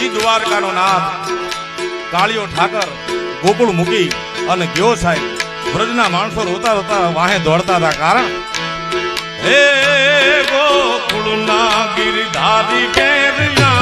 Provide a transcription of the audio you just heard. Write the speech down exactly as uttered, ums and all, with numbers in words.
ઈ દ્વારકાનો નાથ કાળિયો ઠાકર ગોકુળ મૂકી અને ગયો સાહેબ. વ્રજના માણસો રોતા રોતા વાહે દોડતા હતા. કારણ હે ગોકુળના ગિરધારી કેરયા